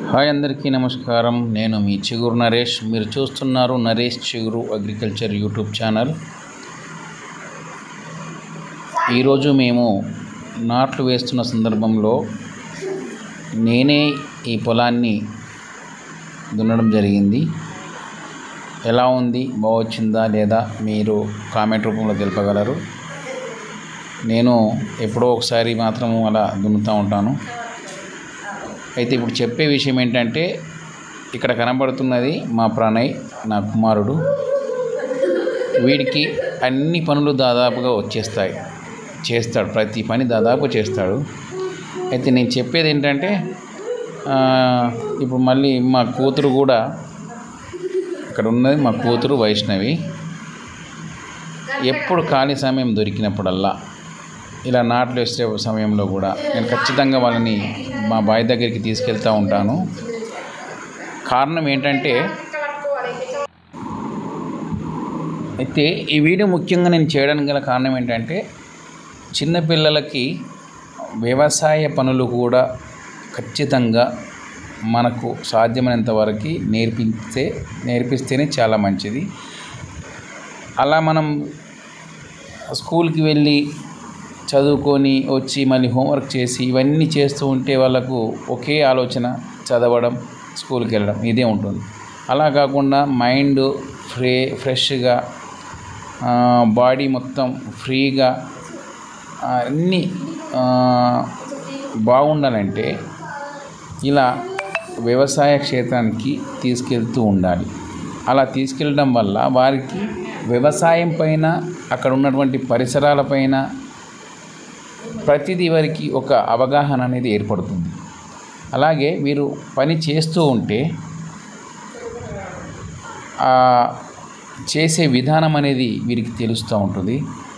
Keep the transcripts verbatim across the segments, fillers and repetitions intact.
Hi అందరికీ నమస్కారం. నేను మీ చిగురు నరేష్. మీరు చూస్తున్నారు నరేష్ చిగురు అగ్రికల్చర్ యూట్యూబ్ ఛానల్. ఈరోజు మేము నాట్లు వేస్తున్న సందర్భంలో నేనే ఈ పొలాన్ని దున్నడం జరిగింది. ఎలా ఉంది, బాగొచ్చిందా లేదా మీరు కామెంట్ రూపంలో తెలుపగలరు. నేను ఎప్పుడో ఒకసారి మాత్రము అలా దున్నుతూ ఉంటాను. అయితే ఇప్పుడు చెప్పే విషయం ఏంటంటే, ఇక్కడ కనబడుతున్నది మా ప్రణయ్, నా కుమారుడు. వీడికి అన్ని పనులు దాదాపుగా వచ్చేస్తాయి, చేస్తాడు, ప్రతి పని దాదాపు చేస్తాడు. అయితే నేను చెప్పేది ఏంటంటే, ఇప్పుడు మళ్ళీ మా కూతురు కూడా ఇక్కడ ఉన్నది. మా కూతురు వైష్ణవి ఎప్పుడు ఖాళీ సమయం దొరికినప్పుడల్లా ఇలా నాట్లు వేసే సమయంలో కూడా నేను ఖచ్చితంగా వాళ్ళని మా బాయ్ దగ్గరికి తీసుకెళ్తూ ఉంటాను. కారణం ఏంటంటే, అయితే ఈ వీడియో ముఖ్యంగా నేను చేయడానికి గల కారణం ఏంటంటే, చిన్నపిల్లలకి వ్యవసాయ పనులు కూడా ఖచ్చితంగా మనకు సాధ్యమైనంత వరకు నేర్పిస్తే నేర్పిస్తేనే చాలా మంచిది. అలా మనం స్కూల్కి వెళ్ళి చదువుకొని వచ్చి మళ్ళీ హోంవర్క్ చేసి ఇవన్నీ చేస్తూ ఉంటే వాళ్ళకు ఒకే ఆలోచన, చదవడం, స్కూల్కి వెళ్ళడం, ఇదే ఉంటుంది. అలా కాకుండా మైండ్ ఫ్రే ఫ్రెష్గా బాడీ మొత్తం ఫ్రీగా అన్నీ బాగుండాలంటే ఇలా వ్యవసాయ క్షేత్రానికి తీసుకెళ్తూ ఉండాలి. అలా తీసుకెళ్ళడం వల్ల వారికి వ్యవసాయం పైన, అక్కడ ఉన్నటువంటి పరిసరాలపైన ప్రతిదీ వారికి ఒక అవగాహన అనేది ఏర్పడుతుంది. అలాగే వీరు పని చేస్తూ ఉంటే చేసే విధానం అనేది వీరికి తెలుస్తూ ఉంటుంది.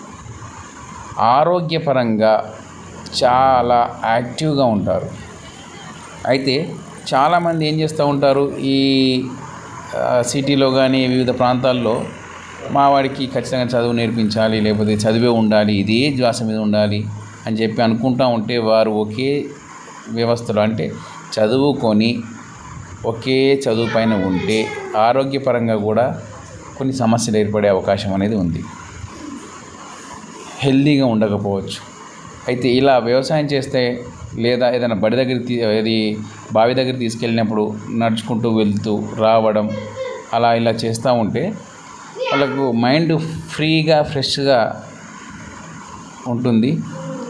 ఆరోగ్యపరంగా చాలా యాక్టివ్గా ఉంటారు. అయితే చాలామంది ఏం చేస్తూ ఉంటారు, ఈ సిటీలో కానీ వివిధ ప్రాంతాల్లో మా వాడికి ఖచ్చితంగా చదువు నేర్పించాలి, లేకపోతే చదివే ఉండాలి, ఇదే శ్వాస మీద ఉండాలి అని చెప్పి అనుకుంటూ ఉంటే వారు ఒకే వ్యవస్థలో, అంటే చదువుకొని ఒకే చదువు పైన ఉంటే ఆరోగ్యపరంగా కూడా కొన్ని సమస్యలు ఏర్పడే అవకాశం అనేది ఉంది. హెల్దీగా ఉండకపోవచ్చు. అయితే ఇలా వ్యవసాయం చేస్తే, లేదా ఏదైనా బడి దగ్గరికి అది బావి దగ్గర తీసుకెళ్ళినప్పుడు నడుచుకుంటూ వెళ్తూ రావడం, అలా ఇలా చేస్తూ ఉంటే వాళ్ళకు మైండ్ ఫ్రీగా ఫ్రెష్గా ఉంటుంది.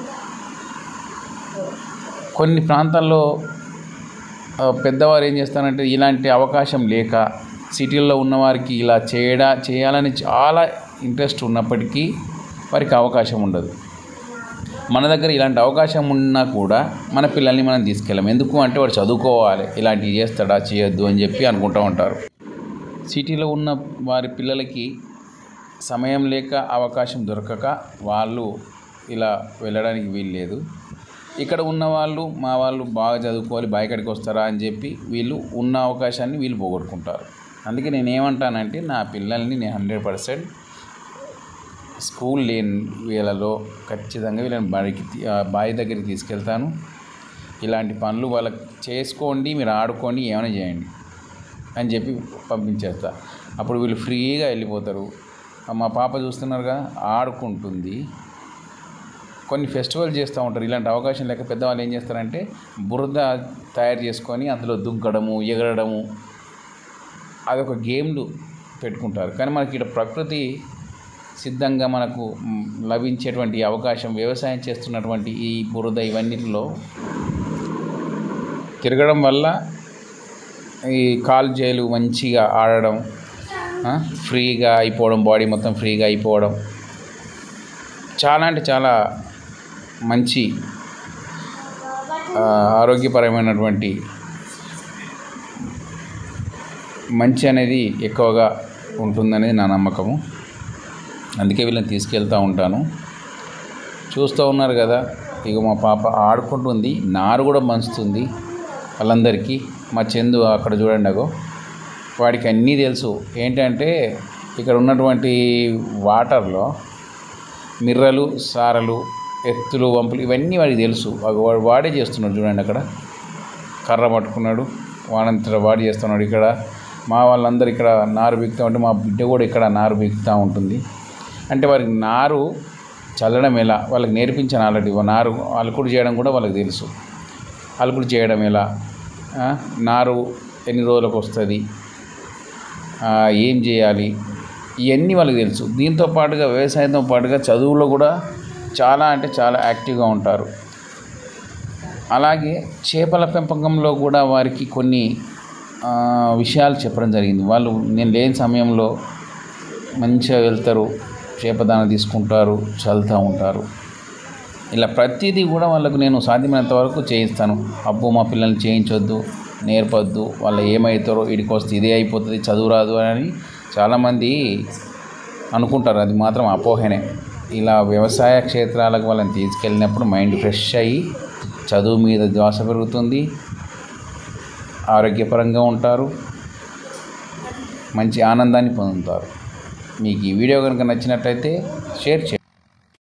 కొన్ని ప్రాంతాల్లో పెద్దవారు ఏం చేస్తారంటే, ఇలాంటి అవకాశం లేక సిటీల్లో ఉన్నవారికి ఇలా చేయడా చేయాలని చాలా ఇంట్రెస్ట్ ఉన్నప్పటికీ వారికి అవకాశం ఉండదు. మన దగ్గర ఇలాంటి అవకాశం ఉన్నా కూడా మన పిల్లల్ని మనం తీసుకెళ్ళాం. ఎందుకు అంటే వాడు చదువుకోవాలి, ఇలాంటివి చేస్తాడా చేయొద్దు అని చెప్పి అనుకుంటూ ఉంటారు. సిటీలో ఉన్న వారి పిల్లలకి సమయం లేక, అవకాశం దొరకక వాళ్ళు ఇలా వెళ్ళడానికి వీల్లేదు. ఇక్కడ ఉన్న వాళ్ళు, మా వాళ్ళు బాగా చదువుకోవాలి, బాయికడికి వస్తారా అని చెప్పి వీళ్ళు ఉన్న అవకాశాన్ని వీళ్ళు పోగొట్టుకుంటారు. అందుకే నేను ఏమంటానంటే, నా పిల్లల్ని నేను హండ్రెడ్ పర్సెంట్ స్కూల్ లేని వీళ్ళలో ఖచ్చితంగా వీళ్ళని బాయికి బావి దగ్గరికి తీసుకెళ్తాను. ఇలాంటి పనులు వాళ్ళకి చేసుకోండి, మీరు ఆడుకోండి, ఏమైనా చేయండి అని చెప్పి పంపించేస్తా. అప్పుడు వీళ్ళు ఫ్రీగా వెళ్ళిపోతారు. మా పాప చూస్తున్నారుగా, ఆడుకుంటుంది. కొన్ని ఫెస్టివల్ చేస్తూ ఉంటారు. ఇలాంటి అవకాశం లేక పెద్దవాళ్ళు ఏం చేస్తారంటే, బురద తయారు చేసుకొని అందులో దుంకడము, ఎగరడము, అదొక గేమ్లు పెట్టుకుంటారు. కానీ మనకి ఇక్కడ ప్రకృతి సిద్ధంగా మనకు లభించేటువంటి అవకాశం, వ్యవసాయం చేస్తున్నటువంటి ఈ బురద ఇవన్నిటిలో తిరగడం వల్ల ఈ కాలు చేలు మంచిగా ఆడడం, ఫ్రీగా అయిపోవడం, బాడీ మొత్తం ఫ్రీగా అయిపోవడం చాలా అంటే చాలా మంచి ఆరోగ్యపరమైనటువంటి మంచి అనేది ఎక్కువగా ఉంటుందనేది నా నమ్మకము. అందుకే వీళ్ళని తీసుకెళ్తూ ఉంటాను. చూస్తూ ఉన్నారు కదా, ఇక మా పాప ఆడుకుంటుంది, నారు కూడా మంచుతుంది వాళ్ళందరికీ. మా చందు అక్కడ చూడండి, అగో వాడికి అన్నీ తెలుసు. ఏంటంటే, ఇక్కడ ఉన్నటువంటి వాటర్లో మిర్రలు, సారలు, ఎత్తులు, వంపులు ఇవన్నీ వాడికి తెలుసు. వాడు వాడే చేస్తున్నాడు. చూడండి, అక్కడ కర్ర పట్టుకున్నాడు, వాడంతట వాడు చేస్తున్నాడు. ఇక్కడ మా వాళ్ళందరూ ఇక్కడ నారు బీకుతూ ఉంటే మా బిడ్డ కూడా ఇక్కడ నారు బీకుతూ ఉంటుంది. అంటే వారికి నారు చల్లడం ఎలా వాళ్ళకి నేర్పించాను ఆల్రెడీ. నారు అలుకుడు చేయడం కూడా వాళ్ళకి తెలుసు. అలుకుడు చేయడం ఎలా, నారు ఎన్ని రోజులకు వస్తుంది, ఏం చేయాలి, ఇవన్నీ వాళ్ళకి తెలుసు. దీంతో పాటుగా వ్యవసాయంతో పాటుగా చదువులో కూడా చాలా అంటే చాలా యాక్టివ్గా ఉంటారు. అలాగే చేపల పెంపకంలో కూడా వారికి కొన్ని విషయాలు చెప్పడం జరిగింది. వాళ్ళు నేను లేని సమయంలో మంచిగా వెళ్తారు, చేపదాన తీసుకుంటారు, చల్లుతూ ఉంటారు. ఇలా ప్రతిదీ కూడా వాళ్ళకు నేను సాధ్యమైనంత వరకు చేయిస్తాను. అబ్బో మా పిల్లల్ని చేయించొద్దు, నేర్పొద్దు, వాళ్ళు ఏమవుతారో వీడికి వస్తే ఇదే అయిపోతుంది, చదువు రాదు అని చాలామంది అనుకుంటారు. అది మాత్రం అపోహనే. ఇలా వ్యవసాయ క్షేత్రాలకు వాళ్ళని తీసుకెళ్ళినప్పుడు మైండ్ ఫ్రెష్ అయ్యి చదువు మీద ధ్యాస పెరుగుతుంది, ఆరోగ్యపరంగా ఉంటారు, మంచి ఆనందాన్ని పొందుతారు. మీకు ఈ వీడియో కనుక నచ్చినట్లయితే షేర్ చేయండి.